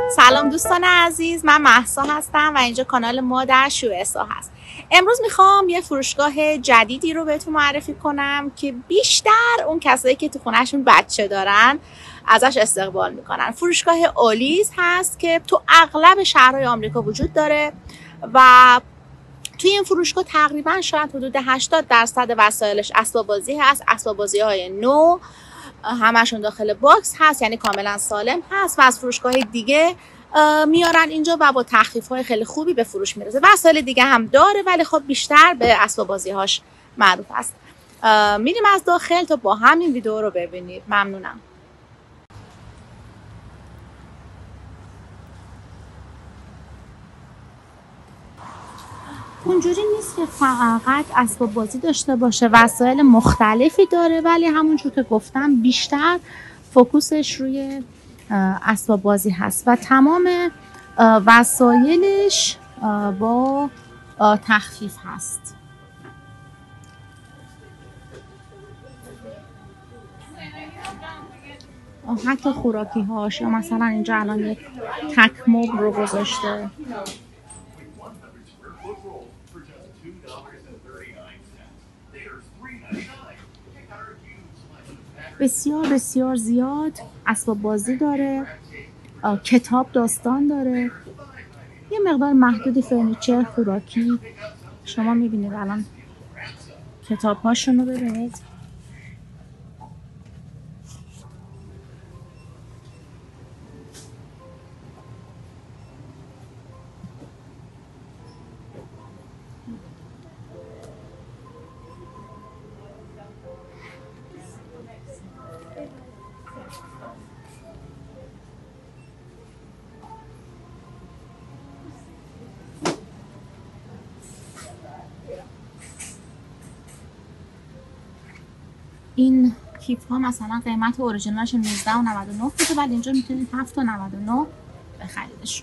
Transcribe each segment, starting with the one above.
سلام دوستان عزیز، من مهسا هستم و اینجا کانال ما در شوئسا هست. امروز میخوام یه فروشگاه جدیدی رو بهتون معرفی کنم که بیشتر اون کسایی که تو خونهشون بچه دارن ازش استقبال میکنن. فروشگاه اولیز هست که تو اغلب شهرهای آمریکا وجود داره و توی این فروشگاه تقریبا شاید حدود 80% وسایلش اسباب بازی هست، اسباب بازی های نو، همشون داخل باکس هست، یعنی کاملا سالم هست و از فروشگاه دیگه میارن اینجا و با تخفیف های خیلی خوبی به فروش میرسه. وسایل دیگه هم داره ولی خب بیشتر به اسباب بازی هاش معروف است. میریم از داخل تا با همین ویدیو رو ببینید. ممنونم. اونجوری نیست که فقط اسباب بازی داشته باشه، وسایل مختلفی داره ولی همونجور که گفتم بیشتر فوکوسش روی اسباب بازی هست و تمام وسایلش با تخفیف هست. حتی خوراکی هاش، یا مثلا اینجا الان یک تک مبل رو گذاشته. بسیار بسیار زیاد اسباب بازی داره، کتاب داستان داره، یه مقدار محدودی فرنیچر، خوراکی. شما میبینید الان کتاب هاشون رو ببینید. این کیف ها مثلا قیمت اوریجینالش 19.99 بوده ولی اینجا میتونید 7.99 بخریدش.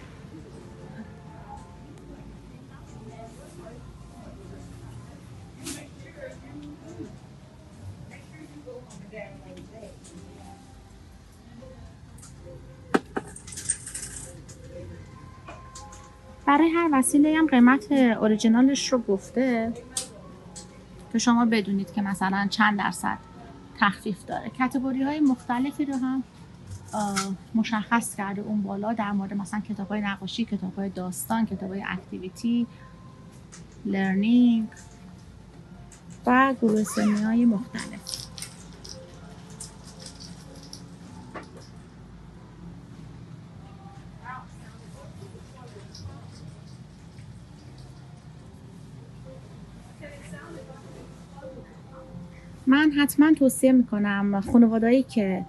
برای هر وسیله هم قیمت اوریجینالش رو گفته که شما بدونید که مثلا چند درصد تخفیف داره. کاتگوری های مختلفی رو هم مشخص کرده اون بالا در مورد مثلا کتاب های نقاشی، کتاب های داستان، کتاب های اکتیویتی، لرنینگ و گروه سنی های مختلف. من حتما توصیه میکنم خانواده‌ای که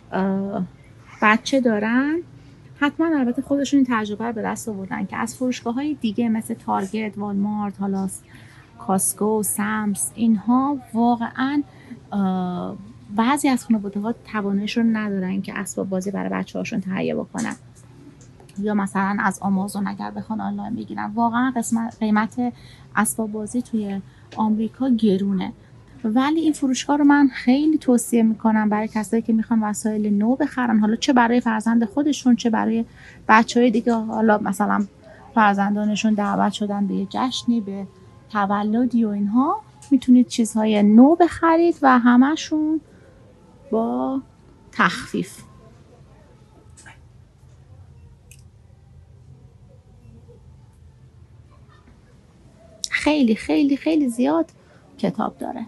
بچه دارن حتما البته خودشون این تجربه رو به دست آوردن که از فروشگاه‌های دیگه مثل تارگت، والمارت، حالا کاسکو، سامس، اینها واقعا بعضی از خانواده‌ها تواناییش رو ندارن که اسباب بازی برای بچه‌هاشون تهیه بکنن، یا مثلا از آمازون اگر بخوان آنلاین بگیرن. واقعا قیمت اسباب بازی توی آمریکا گرونه، ولی این فروشگاه رو من خیلی توصیه میکنم برای کسایی که میخوان وسایل نو بخرن، حالا چه برای فرزند خودشون چه برای بچهای دیگه. حالا مثلا فرزندانشون دعوت شدن به یه جشنی، به تولدی و اینها، میتونید چیزهای نو بخرید و همشون با تخفیف. خیلی خیلی خیلی زیاد کتاب داره.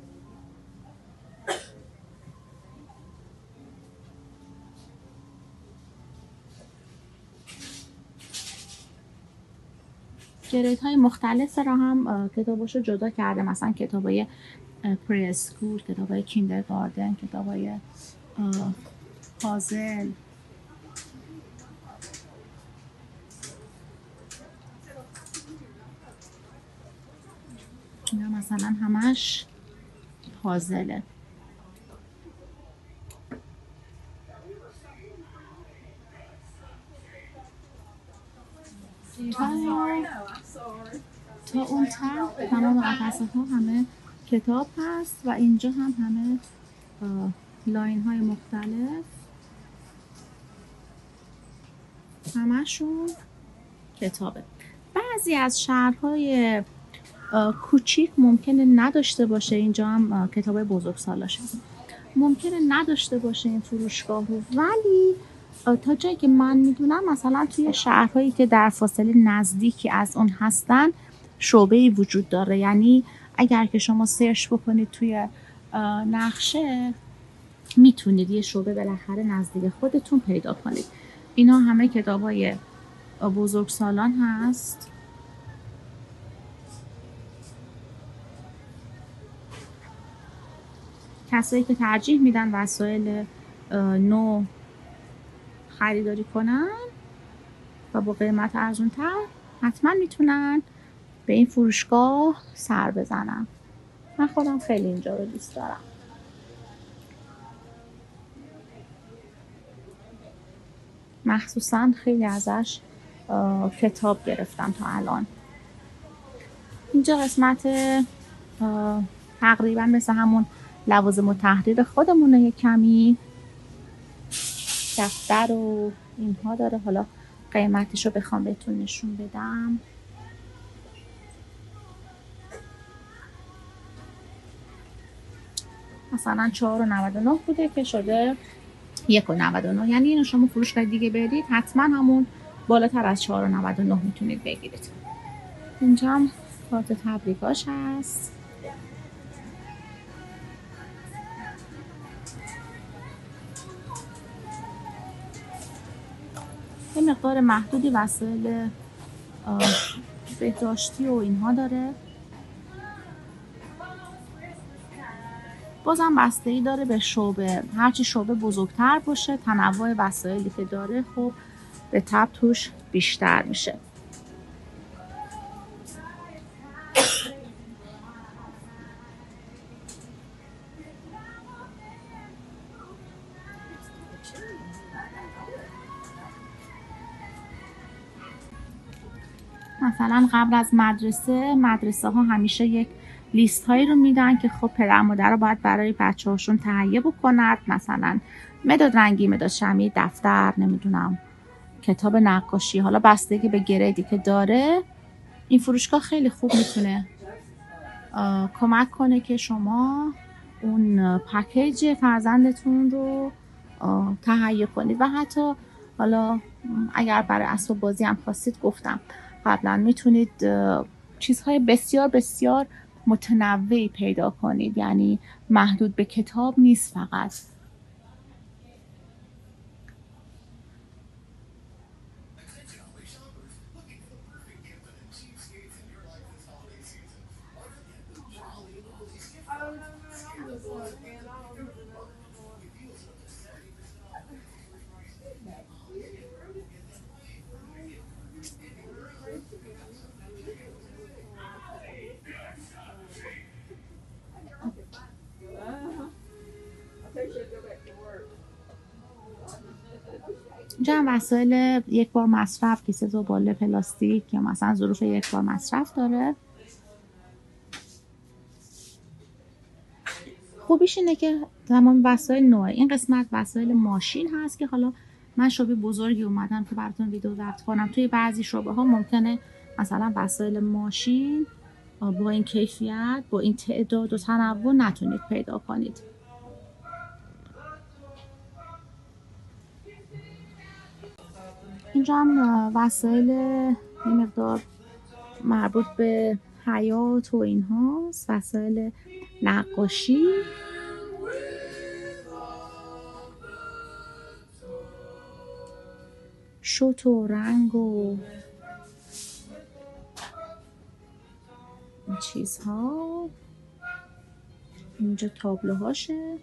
گرید های مختلف را هم کتاباشو جدا کرده، مثلا کتاب های پری اسکول، کتاب های کیندرگاردن، کتاب های پازل. اینا مثلا همش پازله. تا اون ته تمام قفسه ها همه کتاب هست و اینجا هم همه لاین های مختلف همشون کتابه. بعضی از شهرهای کوچیک ممکنه نداشته باشه، اینجا هم کتاب بزرگسالاش هست، ممکنه نداشته باشه این فروشگاه رو، ولی تا جایی که من میدونم مثلا توی شهرهایی که در فاصله نزدیکی از اون هستن شعبه‌ای وجود داره. یعنی اگر که شما سرچ بکنید توی نقشه میتونید یه شعبه بالاخره نزدیک خودتون پیدا کنید. اینا همه کتابای بزرگسالان هست. کسایی که ترجیح میدن وسایل نو خریداری کنن و با قیمت ارزونتر حتما میتونن به این فروشگاه سر بزنن. من خودم خیلی اینجا رو دوست دارم. مخصوصا خیلی ازش کتاب گرفتم تا الان. اینجا قسمت تقریبا مثل همون لوازم و تحریر خودمونه، یه کمی دفتر و اینها داره. حالا قیمتش رو بخوام بهتون نشون بدم، مثلا 4.99 بوده که شده 1.99. یعنی اینو شما فروشگاه دیگه برید حتما همون بالاتر از 4.99 میتونید بگیرید. اینجا هم کارت تبریکاش هست. یه مقدار محدودی وسایل بهداشتی و اینها داره. بازم بستگی داره به شعبه، هرچی شعبه بزرگتر باشه تنوع وسایلی که داره خب به تبع توش بیشتر میشه. مثلا قبل از مدرسه ها همیشه یک لیست هایی رو میدن که خب پدر مادر رو باید برای بچه هاشون تهیه بکنند، مثلا مداد رنگی، مداد شمعی، دفتر، نمیدونم کتاب نقاشی. حالا بستگی به گریدی که داره این فروشگاه خیلی خوب میتونه کمک کنه که شما اون پکیج فرزندتون رو تهیه کنید. و حتی حالا اگر برای اسباب بازی هم خواستید، گفتم قبلا میتونید چیزهای بسیار بسیار متنوعی پیدا کنید، یعنی محدود به کتاب نیست فقط. اینجا هم وسایل یک بار مصرف، کیسه زباله پلاستیک یا مثلا ظروف یک بار مصرف داره. خوبیش اینه که تمام وسایل نوعه. این قسمت وسایل ماشین هست که حالا من شعبه بزرگی اومدم که براتون ویدیو ضبط کنم. توی بعضی شعبه ها ممکنه مثلا وسایل ماشین با این کیفیت، با این تعداد و تنوع نتونید پیدا کنید. اینجا هم وسایل یه مقدار مربوط به حیات و این هاست، وسایل نقاشی. شوت و رنگ و این چیزها. اینجا تابلوهاشه.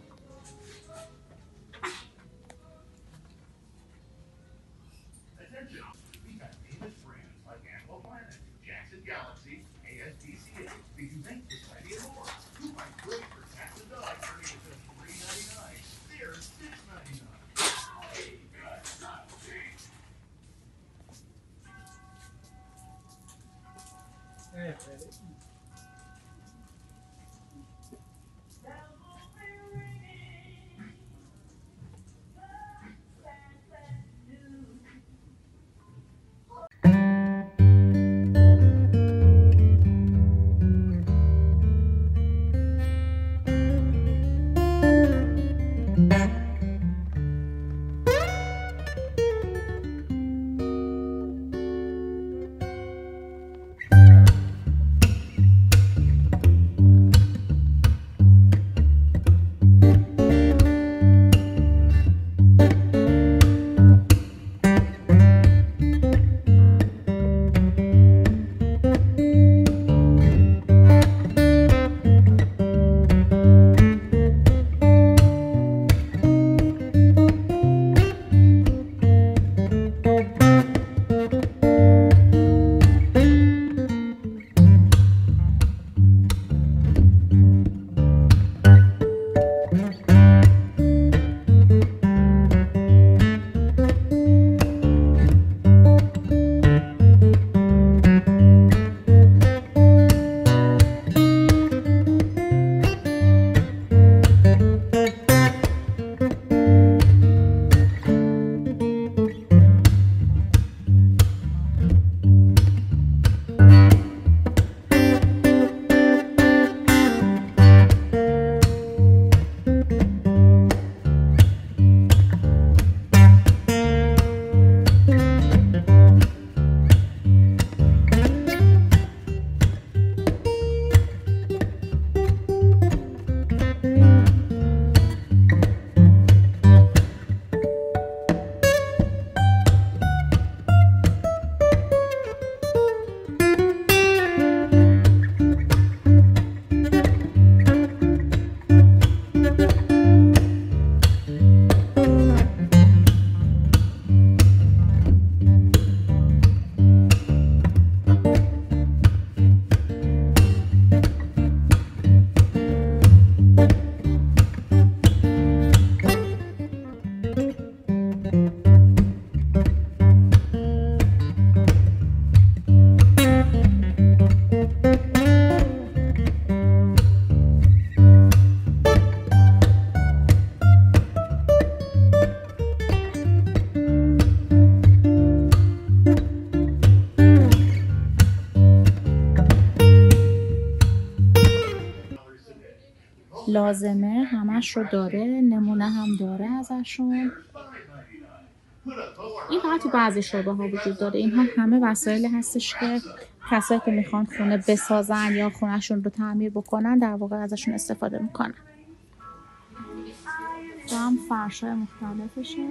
لازمه همش رو داره، نمونه هم داره ازشون. این فقط تو بعضی شعبه ها وجود داره. اینها همه وسایلی هستش که کسایی که میخوان خونه بسازن یا خونهشون رو تعمیر بکنن در واقع ازشون استفاده میکنن. و هم فرشای مختلفشه.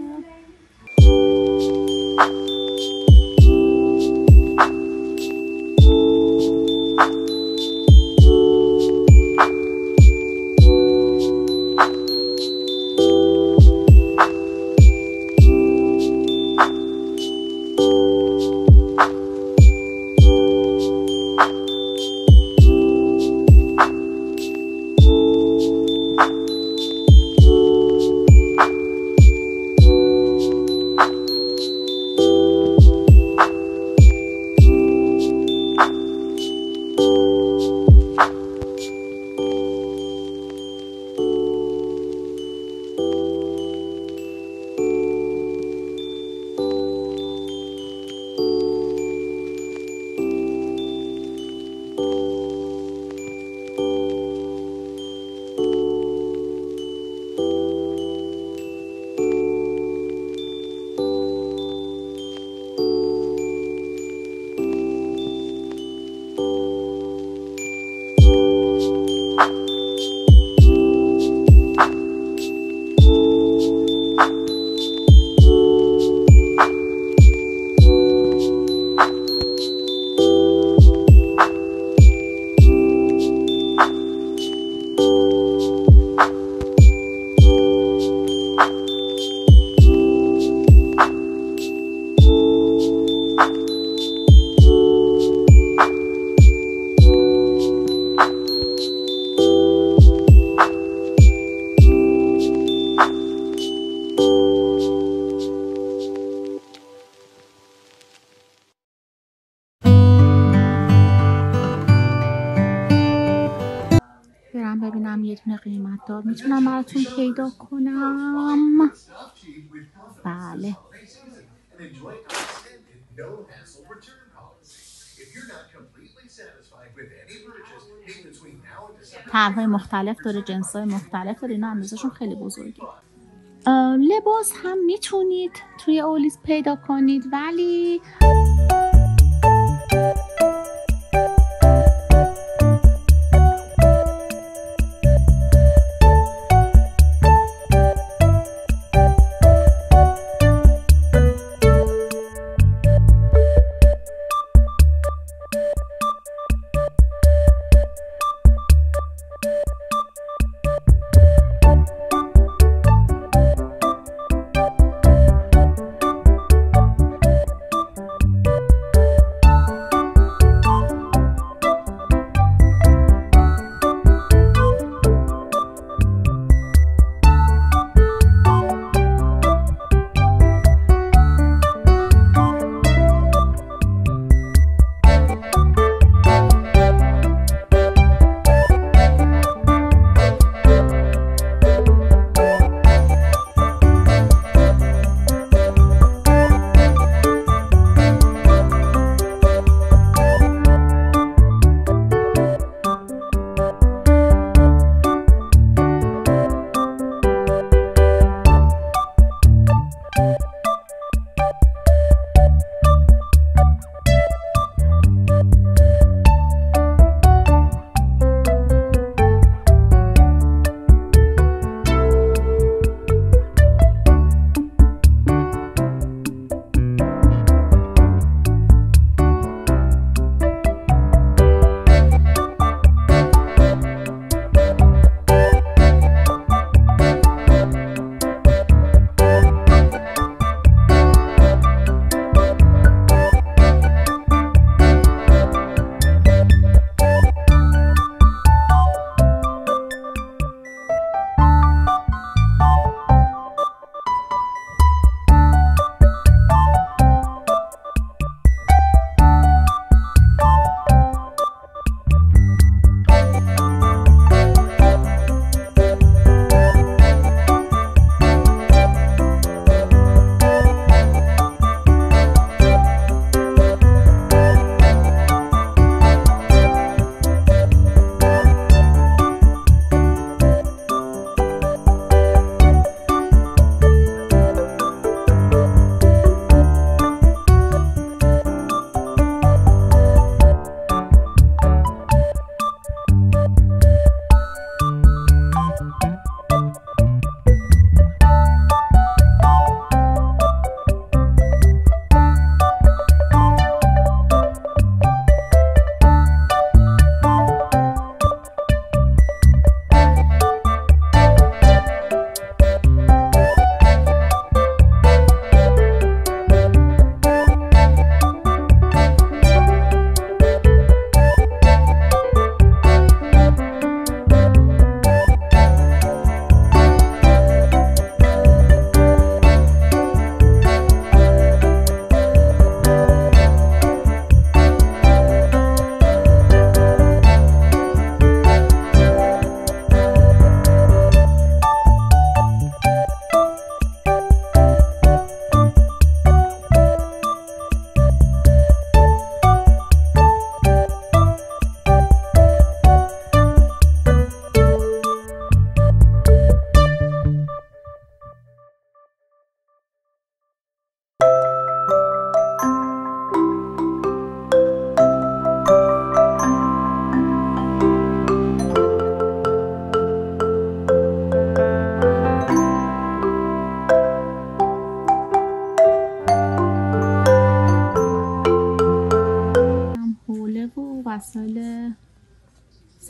ببینم یه دونه قیمت دار میتونم براتون پیدا کنم. بله، طرح‌های مختلف داره، جنس‌های مختلف داره، اینا اندازه‌شون خیلی بزرگه. لباس هم میتونید توی اولیز پیدا کنید، ولی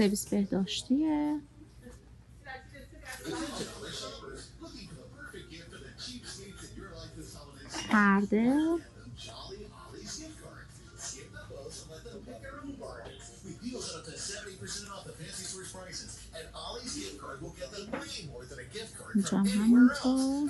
سرویس بهداشتیه. پرده، اینجا هم همینطور.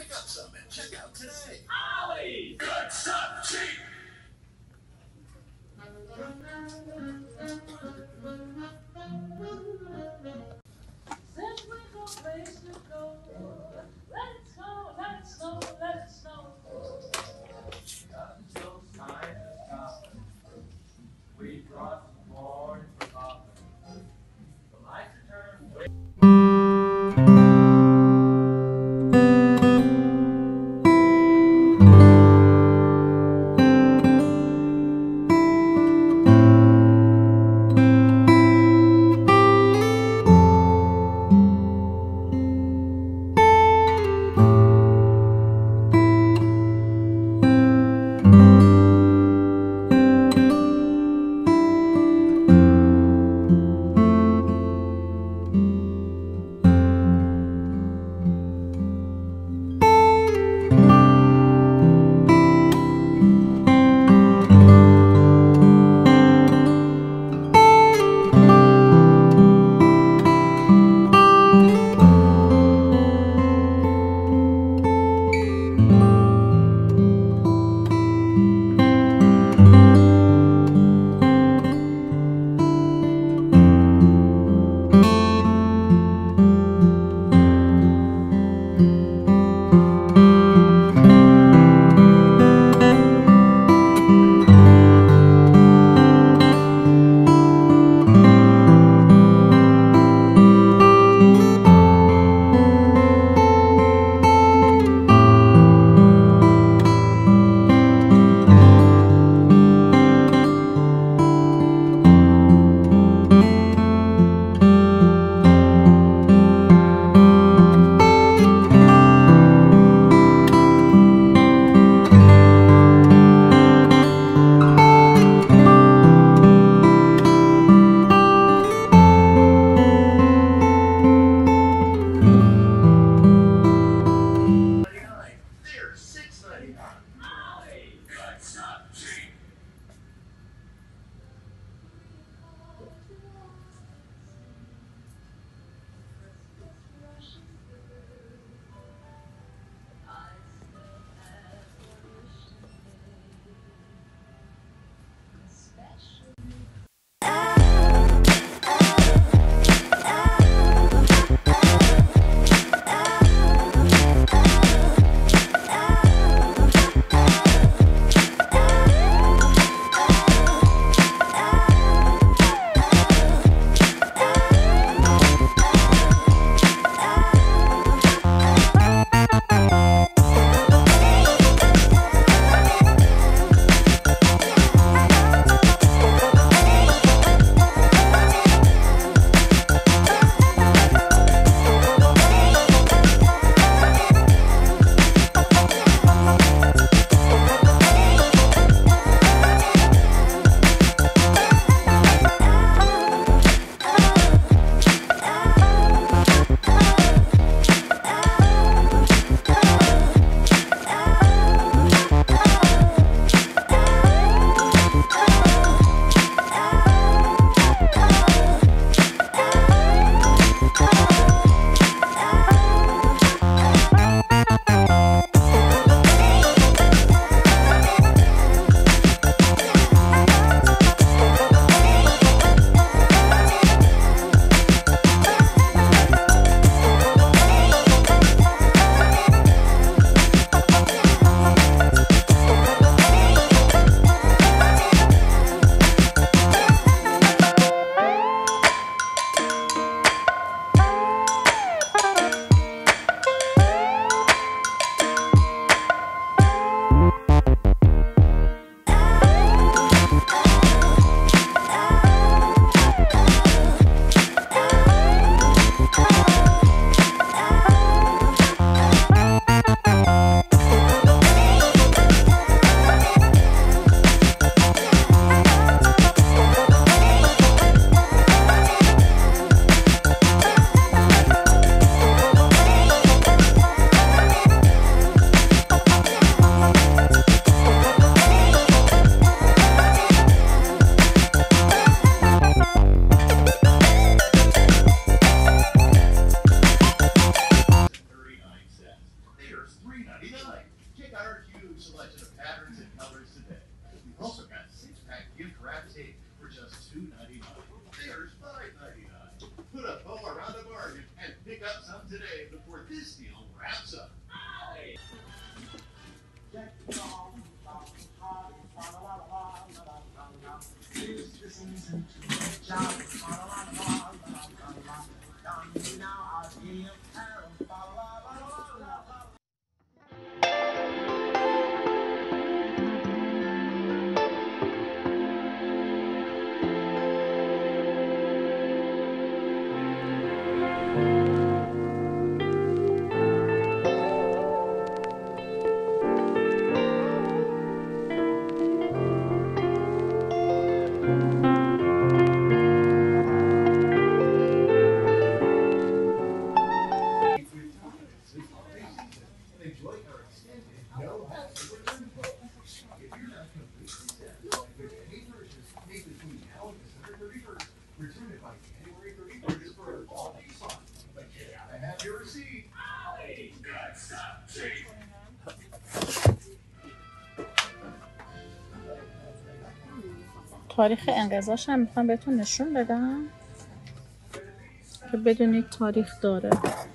تاریخ انقضاش هم میخوام بهتون نشون بدم که بدونید تاریخ داره.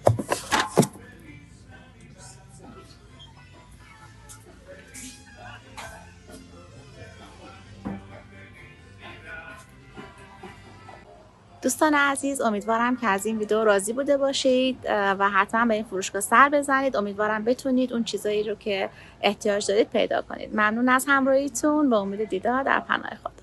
دوستان عزیز، امیدوارم که از این ویدیو راضی بوده باشید و حتما به این فروشگاه سر بزنید. امیدوارم بتونید اون چیزایی رو که احتیاج دارید پیدا کنید. ممنون از همراهیتون، با امید دیدار در پناه خدا.